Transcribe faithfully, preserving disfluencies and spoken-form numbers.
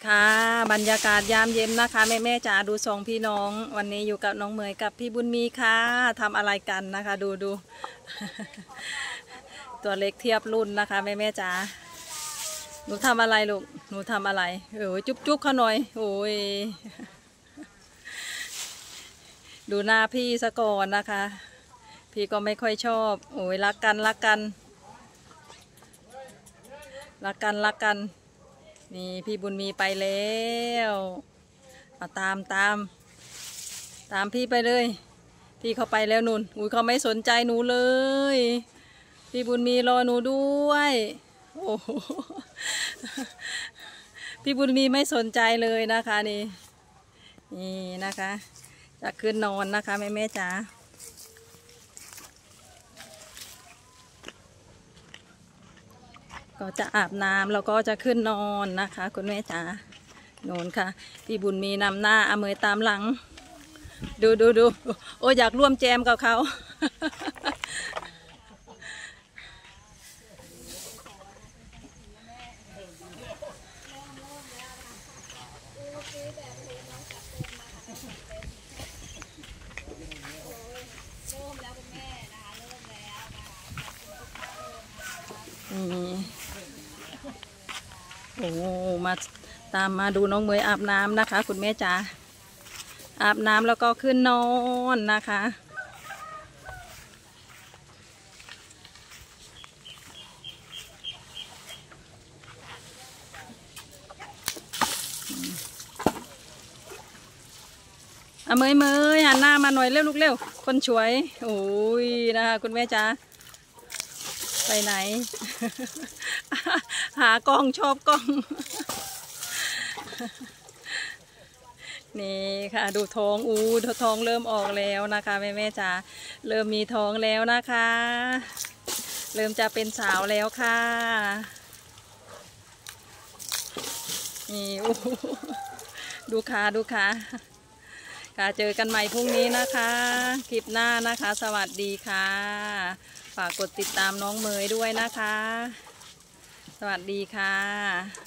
ค่ะบรรยากาศยามเย็นนะคะแม่แม่จ๋าดูสองพี่น้องวันนี้อยู่กับน้องเหมยกับพี่บุญมีค่ะทำอะไรกันนะคะดูดู ตัวเล็กเทียบรุ่นนะคะแม่แม่จ๋าหนูทำอะไรลูกหนูทำอะไรโอ้ยจุ๊บจุ๊บเขาหน่อยโอ้ย ดูหน้าพี่ซะก่อนนะคะพี่ก็ไม่ค่อยชอบโอ้ยรักกันรักกันรักกันรักกันนี่พี่บุญมีไปแล้วเอาตามตามตามพี่ไปเลยพี่เขาไปแล้วนุ่นอุ้ยเขาไม่สนใจหนูเลยพี่บุญมีรอหนูด้วยโอ้โหพี่บุญมีไม่สนใจเลยนะคะนี่นี่นะคะจะขึ้นนอนนะคะแม่แม่จ๋าก็จะอาบน้ำแล้วก็จะขึ้นนอนนะคะคุณแม่จ๋าโนนค่ะพี่บุญมีนำหน้าอเมยตามหลังดูดูดูโอ้อยากร่วมแจมกับเขา นี่โอ้มาตามมาดูน้องเมยอาบน้ำนะคะคุณแม่จ๋าอาบน้ำแล้วก็ขึ้นนอนนะคะเอาเมยเมยหันหน้ามาหน่อยเร็วลูกเร็วคนช่วยโอ้ยนะคะคุณแม่จ๋าไปไหน หากล้องชอบกล้อง นี่ค่ะดูท้องอู้ท้องเริ่มออกแล้วนะคะแม่แม่จ๋าเริ่มมีท้องแล้วนะคะเริ่มจะเป็นสาวแล้วค่ะนี่อู้ดูขาดูขาค่ะเจอกันใหม่พรุ่งนี้นะคะคลิปหน้านะคะสวัสดีค่ะฝากกดติดตามน้องเมยด้วยนะคะสวัสดีค่ะ